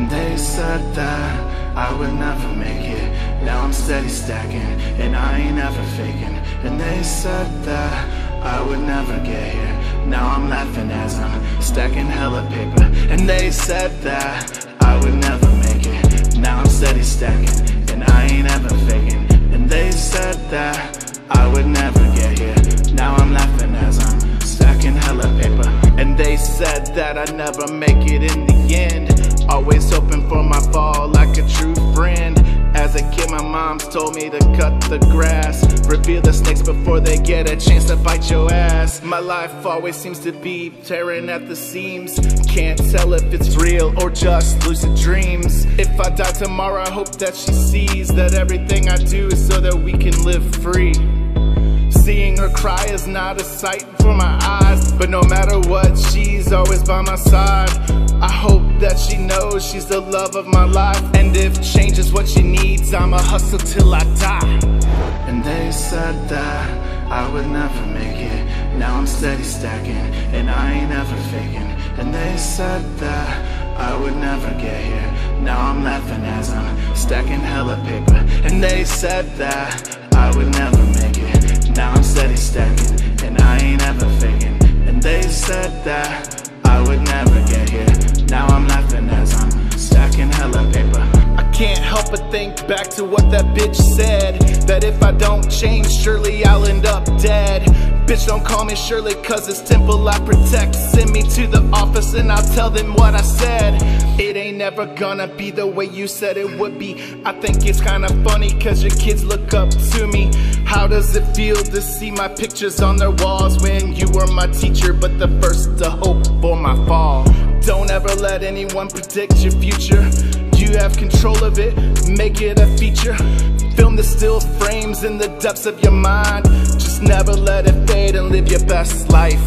And they said that I would never make it. Now I'm steady stacking, and I ain't ever faking. And they said that I would never get here. Now I'm laughing as I'm stacking hella paper. And they said that I would never make it. Now I'm steady stacking, and I ain't ever faking. And they said that I would never get here. Now I'm laughing as I'm stacking hella paper. And they said that I'd never make it in the end. Always hoping for my fall like a true friend. As a kid, my mom's told me to cut the grass, reveal the snakes before they get a chance to bite your ass. My life always seems to be tearing at the seams. Can't tell if it's real or just lucid dreams. If I die tomorrow, I hope that she sees that everything I do is so that we can live free. Seeing her cry is not a sight for my eyes, but no matter what, she's always by my side. I hope that she knows she's the love of my life, and if change is what she needs, I'ma hustle till I die. And they said that I would never make it. Now I'm steady stacking, and I ain't ever faking. And they said that I would never get here. Now I'm laughing as I'm stacking hella paper. And they said that I would never make it. Now I'm steady stacking, and I ain't ever faking. And they said that I would never get here. Now I'm laughing as I'm stacking hella paper. I can't help but think back to what that bitch said, that if I don't change, surely I'll end up dead. Bitch, don't call me Shirley, cause this temple I protect. Send me to the office and I'll tell them what I said. It ain't never gonna be the way you said it would be. I think it's kinda funny cause your kids look up to me. How does it feel to see my pictures on their walls when you were my teacher, but the first to hope for my fall? Don't ever let anyone predict your future. You have control of it, make it a feature. Film the still frames in the depths of your mind. Just never let it fade and live your best life.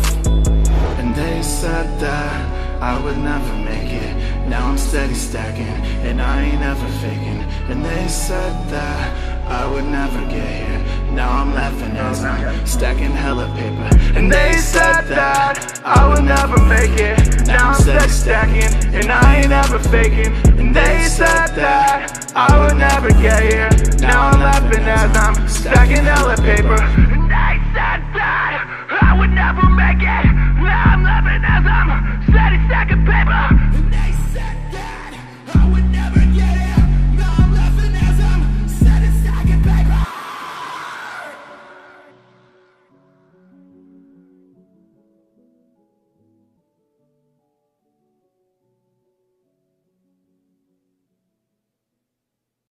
And they said that I would never make it. Now I'm steady stacking, and I ain't ever faking. And they said that I would never get here. Now I'm laughing as I'm stacking hella paper. And they said that I would never make it. Now I'm steady stacking, and I ain't ever faking. And they said that I would never get here. Now I'm laughing as I'm stacking hella paper. And they said that I would never make it. Now I'm laughing as I'm steady stacking paper.